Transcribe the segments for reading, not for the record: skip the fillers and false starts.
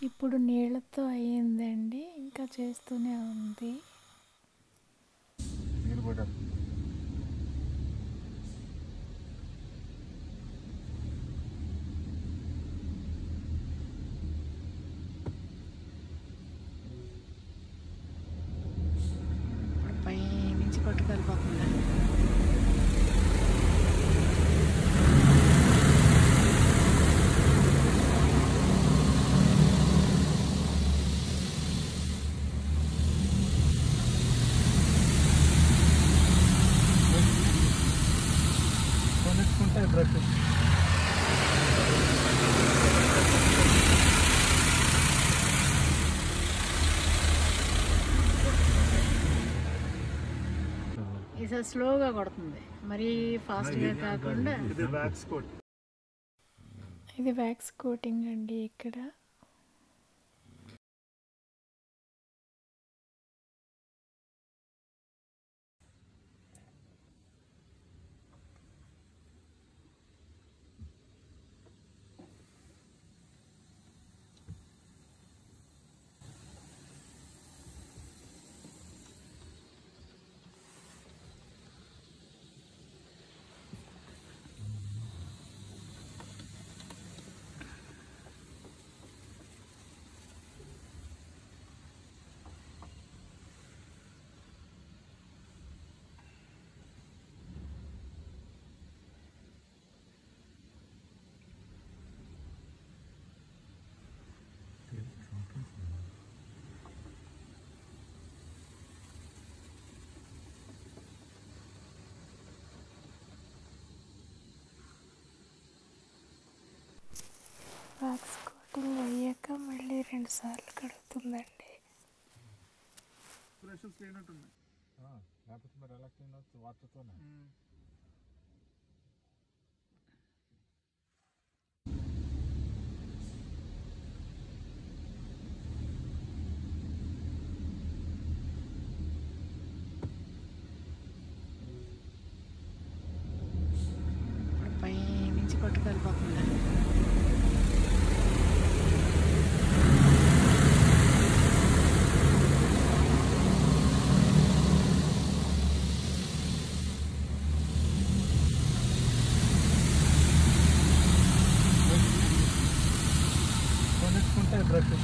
ఇప్పుడు నీళ్ళతో అయ్యిందండి, ఇంకా చేస్తూనే ఉంది. పై నుంచి పట్టుకెళ్ళిపోతుందా? బ్రష్ ఇది స్లోగా కొడుతుంది, మరీ ఫాస్ట్గా కాకుండా. ఇది వ్యాక్స్ కోట్. ఇది వ్యాక్స్ కోటింగ్ అండి. ఇక్కడ వ్యాక్స్ కోటింగ్ అయ్యాక మళ్ళీ 2 సార్లు కడుగుతుందండి. బ్రషెస్ లేనట్టున్నాయి. లేకపోతే మరి ఎలా క్లీన్ అవుతుంది? వాటర్తోనే. పై నుంచి పట్టుకెళ్ళిపోతుందా? కొనుక్కుంటాయి బ్రష్.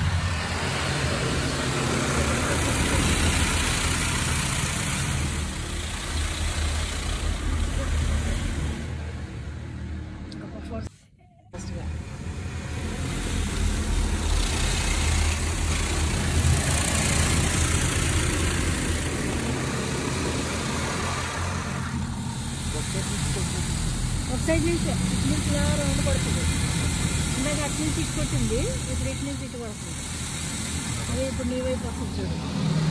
ఒక సైడ్ నుంచి ఇలా రౌండ్ పడుతుంది. ఇందాక అటు నుంచి ఇటు కొట్టింది, ఇప్పుడు ఇటు నుంచి ఇటు పడుతుంది. అదే ఇప్పుడు నీ వైపు వస్తుంది చూడు.